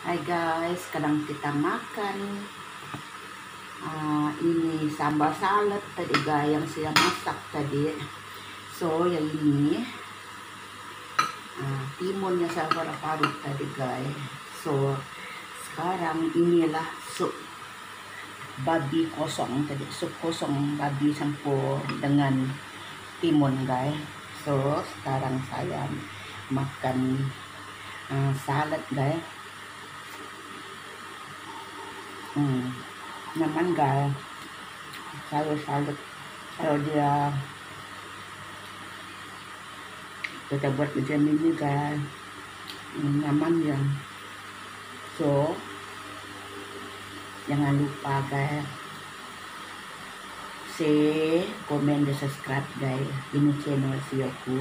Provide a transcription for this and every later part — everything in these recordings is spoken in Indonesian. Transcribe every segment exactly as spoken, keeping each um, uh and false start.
Hai guys, sekarang kita makan. Uh, ini sambal salad tadi guys yang saya masak tadi. So yang ini uh, timunnya saya parut tadi guys. So sekarang inilah sup babi kosong tadi, sup kosong babi campur dengan timun guys. So sekarang saya makan uh, salad guys. Hmm, nyaman guys, sayur salad kalau dia kita buat macam ini guys, hmm, nyaman ya. So jangan lupa guys, share, komen, dan subscribe guys ini channel Sioku.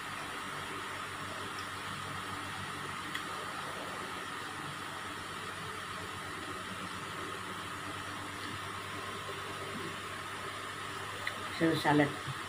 So salad.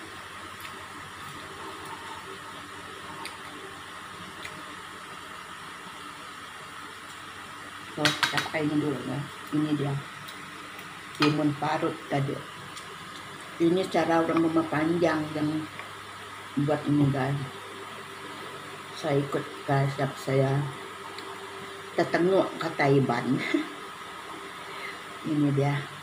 So kita pakai ini dulu ya. Ini dia timun parut tadi. Ini cara orang rumah panjang yang buat ini guys. Saya ikut guys, saya tetengok kata Iban. Ini dia.